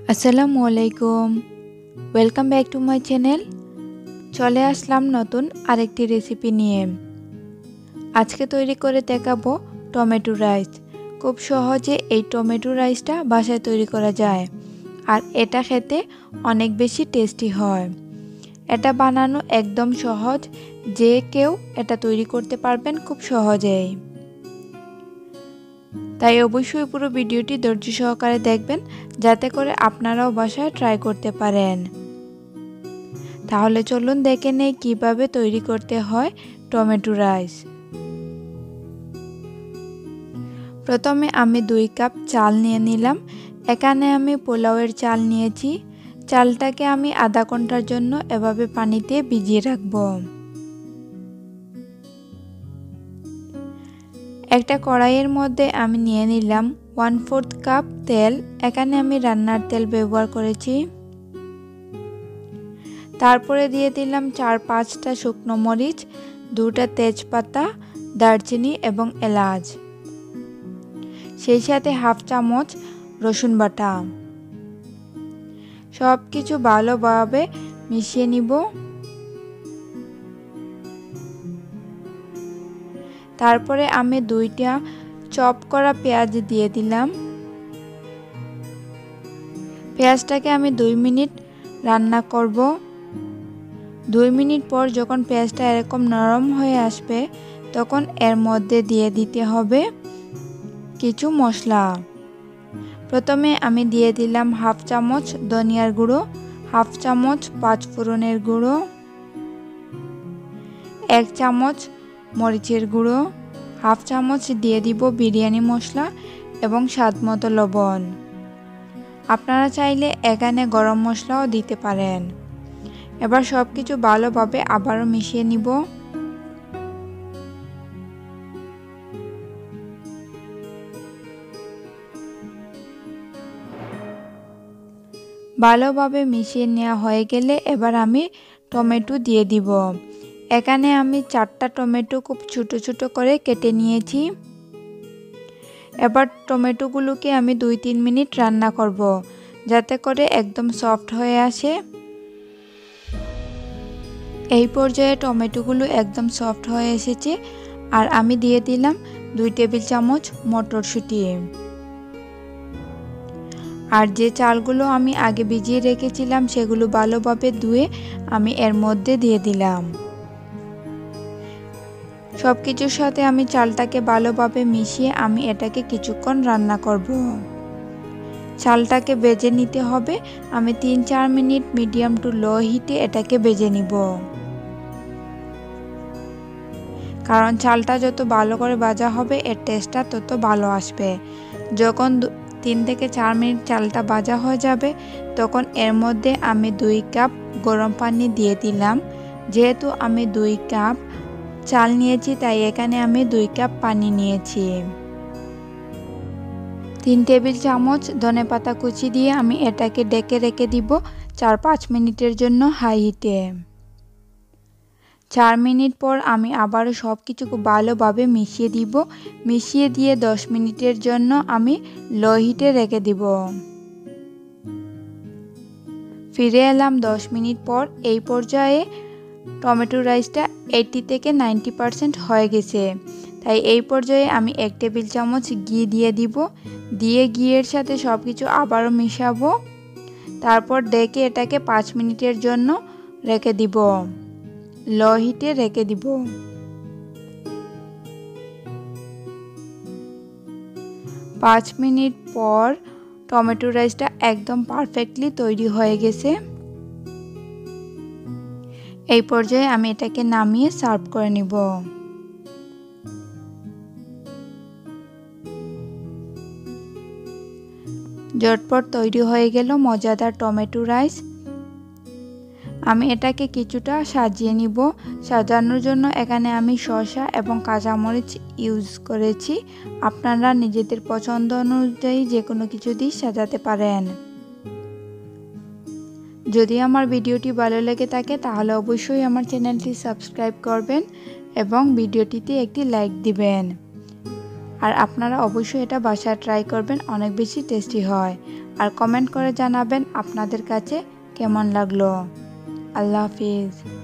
আসসালামু আলাইকুম, welcome back to my channel. চলে আসলাম নতুন আরেকটি রেসিপি নিয়ে। আজকে তৈরি করে দেখাবো টমেটো রাইস। খুব সহজে এই টমেটো রাইসটা বাসায় তৈরি করা যায়, আর এটা খেতে অনেক বেশি টেস্টি হয়। এটা বানানো একদম সহজ, যে কেউ এটা তৈরি করতে পারবেন খুব সহজেই। তাই অবশ্যই পুরো ভিডিওটি ধৈর্য সহকারে দেখবেন, যাতে করে আপনারাও বাসায় ট্রাই করতে পারেন। তাহলে চলুন দেখে নেই কিভাবে তৈরি করতে হয় টমেটো রাইস। প্রথমে আমি 2 কাপ চাল নিয়ে নিলাম। এখানে আমি পোলাওয়ের চাল নিয়েছি। চালটাকে আমি আধা ঘন্টার জন্য এভাবে পানিতে ভিজিয়ে রাখব। একটা কড়াইয়ের মধ্যে আমি নিয়ে নিলাম 1/4 কাপ তেল। এখানে আমি রান্নার তেল ব্যবহার করেছি। তারপরে দিয়ে দিলাম 4-5টা শুকনো মরিচ, 2টা তেজপাতা, দারচিনি এবং এলাচ, সেই সাথে 1/2 চামচ রসুন বাটা। সব কিছু ভালোভাবে মিশিয়ে নিব। তারপরে আমি 2টা চপ করা পেঁয়াজ দিয়ে দিলাম। পেঁয়াজটাকে আমি 2 মিনিট রান্না করব। 2 মিনিট পর যখন পেঁয়াজটা এরকম নরম হয়ে আসবে, তখন এর মধ্যে দিয়ে দিতে হবে কিছু মশলা। প্রথমে আমি দিয়ে দিলাম 1/2 চামচ ধনিয়ার গুঁড়ো, 1/2 চামচ পাঁচফোড়নের গুঁড়ো, 1 চামচ মরিচের গুঁড়ো, 1/2 চামচ দিয়ে দিব বিরিয়ানি মশলা এবং স্বাদমতো লবণ। আপনারা চাইলে এখানে গরম মশলাও দিতে পারেন। এবার সব কিছু ভালোভাবে আবারও মিশিয়ে নিব। ভালোভাবে মিশিয়ে নেওয়া হয়ে গেলে এবার আমি টমেটো দিয়ে দিব। এখানে আমি 4টা টমেটো খুব ছোট ছোট করে কেটে নিয়েছি। এবার টমেটোগুলোকে আমি 2-3 মিনিট রান্না করব, যাতে করে একদম সফট হয়ে আসে। এই পর্যায়ে টমেটোগুলো একদম সফট হয়ে এসেছে, আর আমি দিয়ে দিলাম 2 টেবিল চামচ মটরশুঁটি। আর যে চালগুলো আমি আগে ভিজিয়ে রেখেছিলাম, সেগুলো ভালোভাবে ধুয়ে আমি এর মধ্যে দিয়ে দিলাম। সব কিছুর সাথে আমি চালটাকে ভালোভাবে মিশিয়ে আমি এটাকে কিছুক্ষণ রান্না করব। চালটাকে ভেজে নিতে হবে। আমি 3-4 মিনিট মিডিয়াম টু লো হিটে এটাকে ভেজে নিব। কারণ চালটা যত ভালো করে ভাজা হবে, এর টেস্টটা তত ভালো আসবে। যখন 3 থেকে 4 মিনিট চালটা ভাজা হয়ে যাবে, তখন এর মধ্যে আমি 2 কাপ গরম পানি দিয়ে দিলাম। যেহেতু আমি 2 কাপ চাল নিয়েছি, তাই এখানে আমি 2 কাপ পানি নিয়েছি। 3 টেবিল চামচ ধনেপাতা কুচি দিয়ে আমি এটাকে ঢেকে রেখে দিব 4-5 মিনিটের জন্য হাই হিটে। 4 মিনিট পর আমি আবারও সব কিছু খুব ভালোভাবে মিশিয়ে দিব। মিশিয়ে দিয়ে 10 মিনিটের জন্য আমি লো হিটে রেখে দিব। ফিরে এলাম 10 মিনিট পর। এই পর্যায়ে টমেটো রাইসটা 80 থেকে 90% হয়ে গেছে। তাই এই পর্যায়ে আমি 1 টেবিল চামচ ঘি দিয়ে দিব। দিয়ে ঘিয়ের সাথে সব কিছু আবারও মিশাবো। তারপর ডেকে এটাকে 5 মিনিটের জন্য রেখে দিব। লো হিটে রেখে দিব। 5 মিনিট পর টমেটো রাইসটা একদম পারফেক্টলি তৈরি হয়ে গেছে। এই পর্যায়ে আমি এটাকে নামিয়ে সার্ভ করে নিব। ঝটপট তৈরি হয়ে গেল মজাদার টমেটো রাইস। আমি এটাকে কিছুটা সাজিয়ে নিব। সাজানোর জন্য এখানে আমি শসা এবং কাঁচামরিচ ইউজ করেছি। আপনারা নিজেদের পছন্দ অনুযায়ী যে কোনো কিছু দিয়ে সাজাতে পারেন। যদি আমার ভিডিওটি ভালো লেগে থাকে, তাহলে অবশ্যই আমার চ্যানেলটি সাবস্ক্রাইব করবেন এবং ভিডিওটিতে একটি লাইক দিবেন। আর আপনারা অবশ্যই এটা বাসায় ট্রাই করবেন, অনেক বেশি টেস্টি হয়। আর কমেন্ট করে জানাবেন আপনাদের কাছে কেমন লাগলো। আল্লাহ হাফিজ।